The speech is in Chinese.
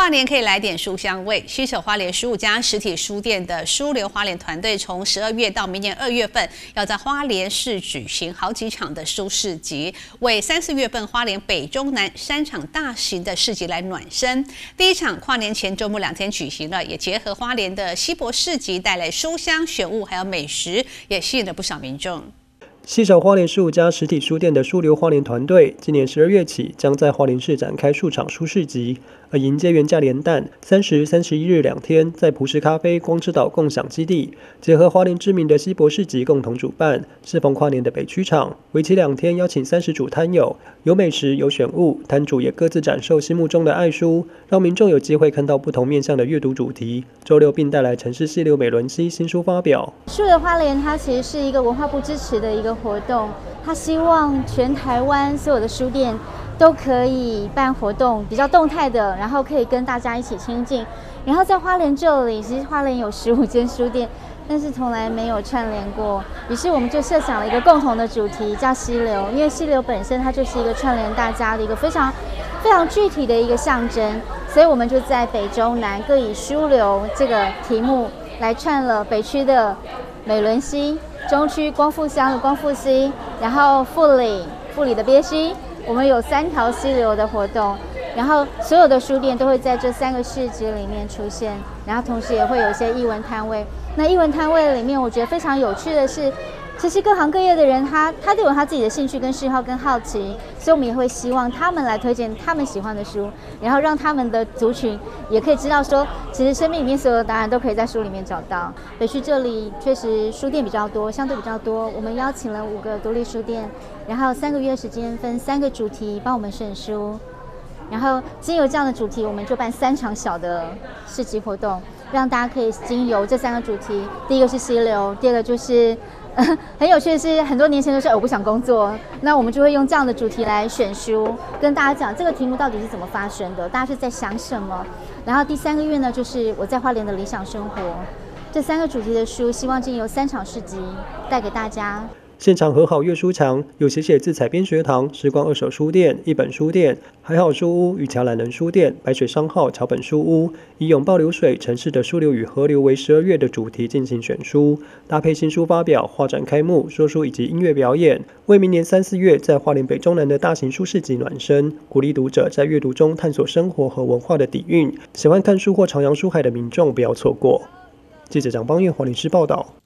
花莲可以来点书香味。携手花莲15家实体书店的书流花莲团队，从12月到明年2月份，要在花莲市举行好几场的书市集，为3、4月份花莲北中南3场大型的市集来暖身。第一场跨年前周末2天举行了，也结合花莲的西博市集，带来书香、选物还有美食，也吸引了不少民众。 携手花莲15家实体书店的书流花莲团队，今年12月起将在花莲市展开数场书市集，而迎接元假连旦30、31日2天，在璞石咖啡光之岛共享基地，结合花莲知名的西博市集共同主办。适逢跨年的北区场，为期2天，邀请30组摊友，有美食有选物，摊主也各自展售心目中的爱书，让民众有机会看到不同面向的阅读主题。周六并带来城市溪流美伦溪新书发表。 书流花莲它其实是一个文化部支持的一个活动，他希望全台湾所有的书店都可以办活动，比较动态的，然后可以跟大家一起亲近。然后在花莲这里，其实花莲有15间书店，但是从来没有串联过。于是我们就设想了一个共同的主题，叫溪流，因为溪流本身它就是一个串联大家的一个非常具体的一个象征，所以我们就在北中南各以书流这个题目来串了北区的美伦溪、中区光复乡的光复溪，然后富里的鳖溪，我们有3条溪流的活动，然后所有的书店都会在这3个市集里面出现，然后同时也会有一些艺文摊位。那艺文摊位里面，我觉得非常有趣的是，其实各行各业的人他都有他自己的兴趣跟嗜好跟好奇，所以我们也会希望他们来推荐他们喜欢的书，然后让他们的族群也可以知道说，其实生命里面所有的答案都可以在书里面找到。北区这里确实书店比较多，相对比较多，我们邀请了5个独立书店，然后3个月时间分3个主题帮我们选书，然后经由这样的主题，我们就办3场小的市集活动，让大家可以经由这3个主题，第一个是溪流，第二个就是很有趣的是，很多年轻人说我不想工作，那我们就会用这样的主题来选书，跟大家讲这个题目到底是怎么发生的，大家是在想什么。然后第3个月呢，就是我在花莲的理想生活，这3个主题的书，希望经由3场市集带给大家。 现场和好阅书墙，有写字采编学堂、时光2手书店、一本书店、还好书屋与乔懒人书店、白水商号、桥本书屋，以拥抱流水、城市的书流与河流为12月的主题进行选书，搭配新书发表、画展开幕、说书以及音乐表演，为明年3、4月在花莲北中南的大型书市集暖身，鼓励读者在阅读中探索生活和文化的底蕴。喜欢看书或徜徉书海的民众不要错过。记者蒋邦彦花莲市报道。